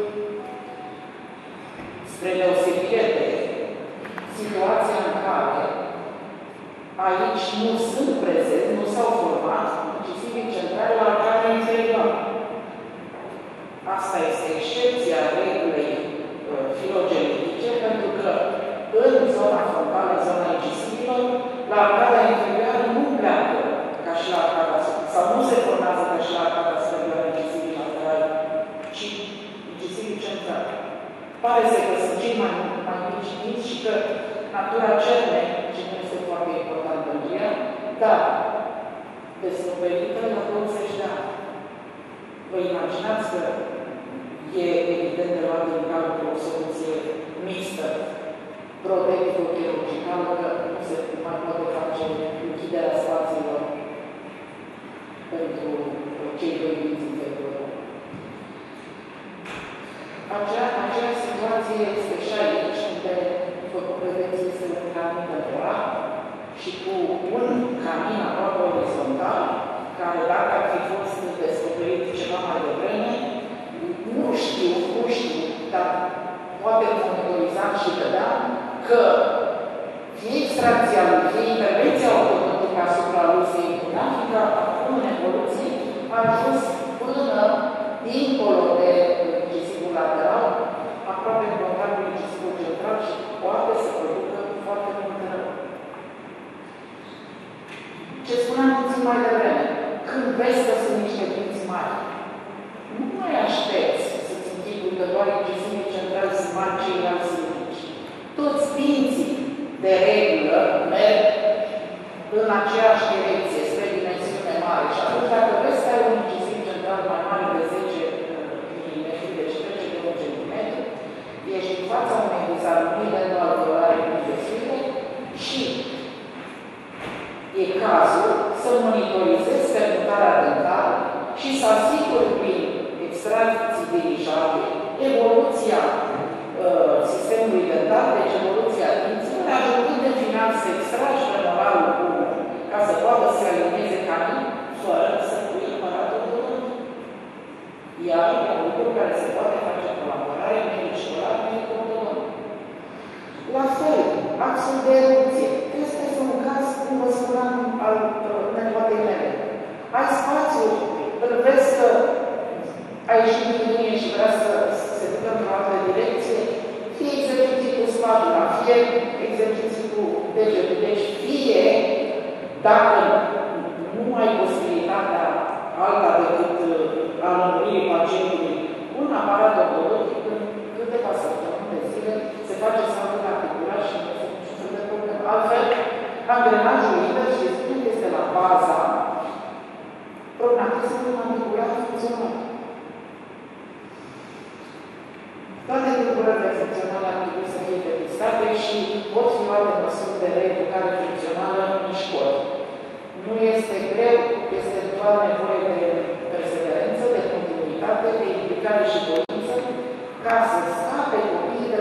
spre deosebire de situația în care aici nu sunt prezenți, nu s-au format incisivii centrale la arcada inferioară. Asta este excepția regulii filogenetice, pentru că în zona frontală, zona incisivilor, la arcada inferioară nu pleacă ca și la arcada sau nu se formează ca și la arcada superioară incisivii laterali, ci incisivii centrali. Pare să că sunt cei mai mici dinți și că natura cerne, ce nu este foarte important pentru ea, dar descoperită la 20 de ani. Vă imaginați că e evident de luat în calcul o soluție mixtă, protetico-chirurgicală, că nu se mai poate face închiderea spațiilor pentru cei doi dinți inferiori. Aceea situație este și aici, unde, după cum vedeți, este un camin temporal și cu un camin aproape orizontal, care dacă ar fi fost descoperit ceva mai devreme, nu știu, dar poate monitorizam și vedeam că fie extracția lui, fie intervenția ortodontică asupra lui seminografică, acum în evoluție, a ajuns până dincolo de incisivul lateral, aproape în contact cu incisivul central și poate să producă foarte mult rău. Ce spuneam puțin mai devreme, când vezi că sunt niște dinți mari, nu mai aștepți să-ți închipui că doar incisivi centrali sunt mari, ceilalți sunt mici. Toți dinții, de regulă, merg în aceeași direcție, spre dimensiune mare. Și atunci, dacă vezi că ai un incisiv central mai mare de 10 mm, deci 10 de 1 cm, ești în fața unei disarmonii de alveolare în inversiune și e cazul să monitorizezi permutarea dentară și să asiguri prin extracții dirijate evoluția sistemului dentar, deci evoluția dinților, ajungând în final să extragi premolarul ca să poată să alinieze canin fără să pui aparatul de urmă. Iar e un lucru care se poate face în colaborare medico-școlar, medico-odontologic. La fel, axul de erupție. Acesta este un caz, cum vă spuneam, al nepoatei mele. Ai spațiu, îl vezi că a ieșit din linie și vrea să se ducă într-o altă direcție, fie exerciții cu spatula, fie exerciții cu degetul. Deci fie, dacă nu ai posibilitatea alta decât a lămuririi pacientului, un aparat odontologic în câteva săptămâni de zile se face saltul articular și nu se de problemă. Altfel, angrenajul invers este la baza prognatismului mandibular funcțional. Toate tulburările funcționale ar trebui să fie depistate și pot fi luate măsuri de reeducare funcțională în școli. Nu este greu, este doar nevoie de perseverență, de continuitate, de implicare și voință ca să scape copiii de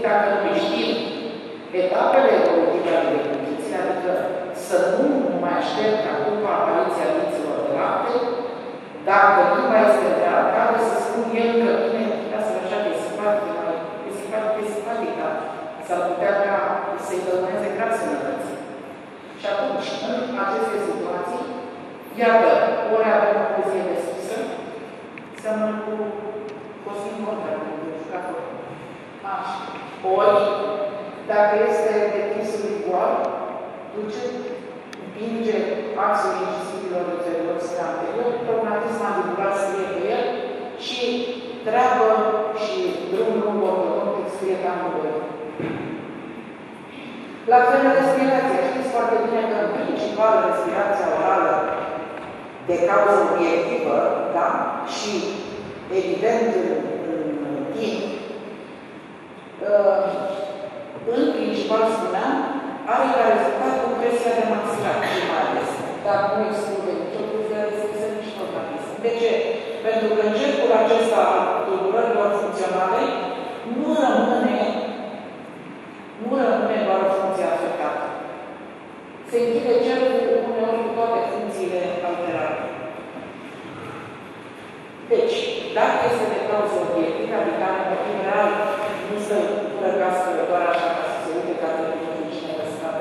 dacă noi știm etapele evolutive ale reproducției, adică să nu mai aștept ca după apariția dinților de lapte, dacă limba este întreagă, să spun el că bine, lasă așa că e simpatică, s-ar putea ca să-i dăuneze grav sănătății. Și atunci, în aceste situații, iată, ori avem o poezie deschisă, seamănă cu Cosmin Contra, cu jucător. Așa. Ori, dacă este de tisul igual, duce, împinge axul incisivilor inferior spre anterior, prognatism mandibular scrie pe el și treabă și drum lung ortodontic scrie ca amândoi. La fel de respirație, știți foarte bine că în principal respirația orală de cauză obiectivă, da? Și evident în timp, în principal spuneam, are ca rezultat compresia de maxilar și mai ales, dar nu exclude nicio cruză deschisă, nici organism. De ce? Pentru că în cercul acesta al tulburărilor funcționale nu rămâne doar o funcție afectată. Se închide cercul uneori cu toate funcțiile alterate. Deci, dacă este de cauză obiectivă, adică în motiv real, nu să răgască doar așa ca să se uite ca de cine vă scape.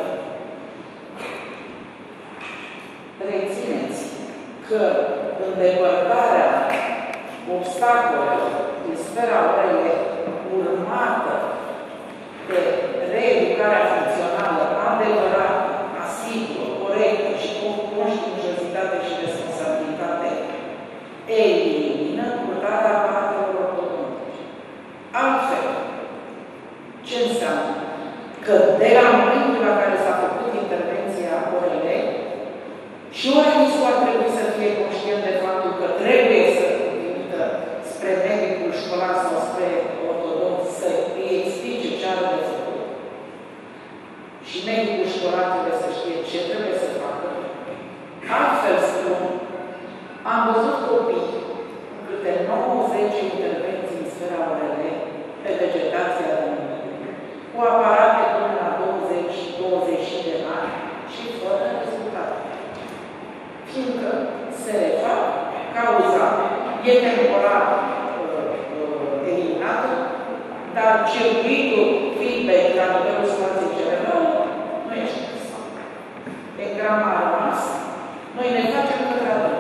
Rețineți că îndepărtarea obstacolelor din sfera orele urmată de reeducarea funcțională adevărată, asigură, corectă și cu conștiinciozitate și responsabilitate, elimină purtarea aparatelor ortodontice. Altfel, ce înseamnă? Că de la momentul la care s-a făcut intervenția ORL, și organismul ar trebui să fie conștient de faptul că trebuie să trimită spre medicul școlar sau spre ortodont să îi explice ce are de făcut. Și medicul școlar trebuie să știe ce trebuie să facă. Altfel spun, am văzut copii cu câte 90 intervenții în sfera ORL pe vegetația de cu aparate până la 20-20 de ani și fără rezultate. Fiindcă se refac cauza e temporar eliminată, dar circuitul feedback la nivelul spației generale nu ești necesar. Engrama a rămas, noi ne facem către adânc.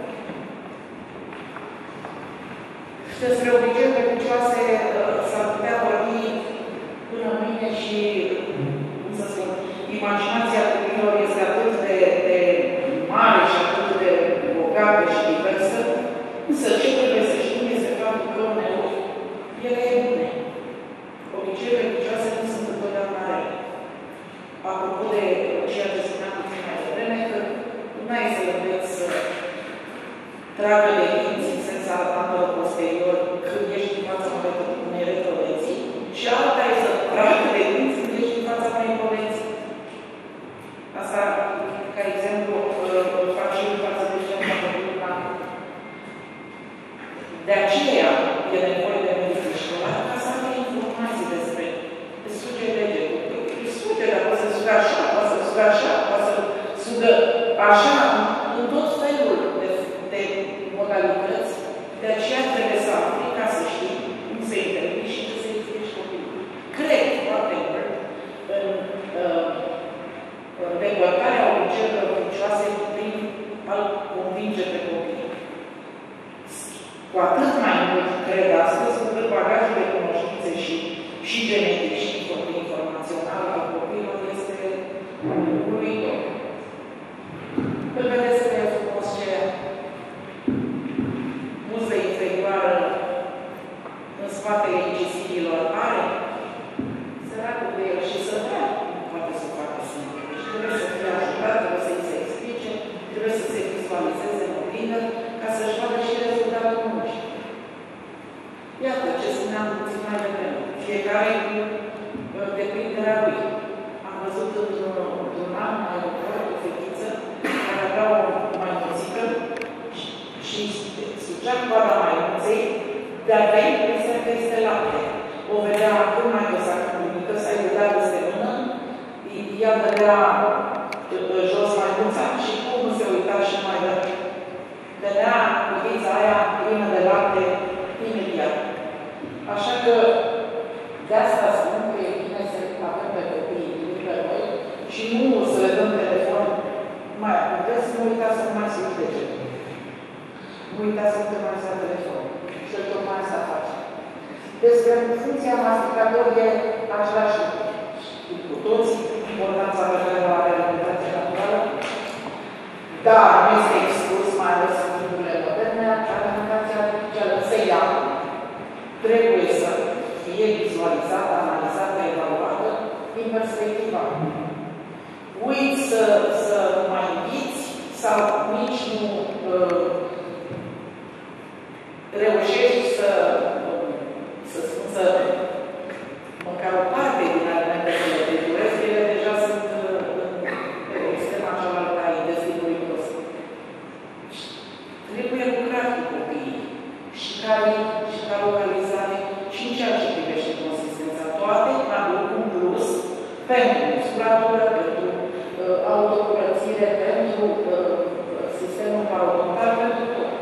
Despre obicei pe picioase s-ar putea vorbi până mâine și, cum să spun, imaginația copiilor este atât de mare și atât de bogată și diversă, însă ce trebuie să știm este faptul că uneori ele e bune. Obiceiurile picioase nu sunt întotdeauna rele. Apropo de ceea ce spuneam puțin mai devreme, că n-ai să înveți să tragă de dinți în sens arătantă posterior când ești în fața unei retrovenții și alta e să tragă de dinți când ești în fața unei convenții. Asta, ca exemplu, îl fac și în față de ce am făcut la. De aceea e nevoie de medicul școlar ca să aibă informații despre suge degetul. Îi suge, dar poate să sugă așa, poate să sugă așa, poate să sugă așa, în tot felul de modalități. De aceea trebuie să afli ca să știi cum să intervii și cum să explici copilul. Cred foarte mult în depărtarea obiceiurilor picioase prin a-l convinge pe copil. Cu atât mai mult cred astăzi, cu cât bagajul de cunoștințe și genetic și informațional al copilului este uluitor. Îl vedeți că e frumos ce muză inferioară în spatele incisivilor are, săracul de el și să vrea cum poate să facă singur. Și trebuie să fie ajutat, trebuie să-i se explice, trebuie să se vizualizeze în oglindă ca să-și vadă și rezultatul muncii. Iată ce spuneam puțin mai devreme. Fiecare cu deprinderea lui. Am văzut într-un an mai aeroport o fetiță care avea o maimuțică și sucea coada maimuței, de avea impresia că este lapte. o vedea cât mai exact, să-i vedea peste mână, ea dădea jos mai mulța și cum se uita și mai dădea cutița aia plină de lapte imediat. Așa că de asta spun că e bine să avem pe copiii lângă noi și nu să le dăm telefon. Mai puteți să nu uitați să nu mai sus degetul. Nu uitați să nu te mai sus la telefon. Și eu tocmai asta face. Despre funcția masticatorie, același lucru. Cu toți, importanța pe care o are alimentația naturală, dar nu este exclus, mai ales în timpurile moderne, alimentația artificială se ia, trebuie să fie vizualizată, analizată, evaluată din perspectiva. Uiți să mai inviți sau nici nu reușești să spun să măcar o parte din alimentele de duresc, ele deja sunt în extrema cealaltă a intestinului gros. Trebuie lucrat cu copiii și ca localizare și în ceea ce privește consistența. Toate aduc un plus pentru musculatură, pentru autocurățire, pentru sistemul parodontal, pentru tot.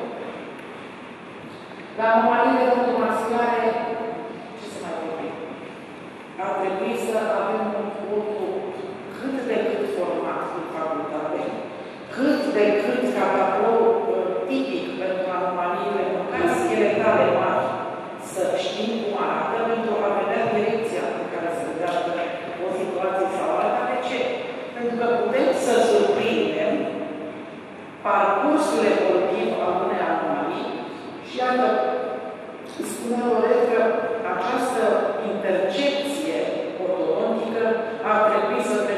La anomalii de contomasilare, ce se mai vorbim? Ar trebui să avem un cursul cât de cât format în facultate, cât de cât ca tablou tipic pentru anomaliile, măcar scheletale mari, să știm cum arată, pentru a vedea direcția în care se îndreaptă o situație sau alta. De ce? Pentru că putem să surprindem parcursul evolutiv al unei anomalii și iată, spunea Loret că această intercepție ortodontică ar trebui să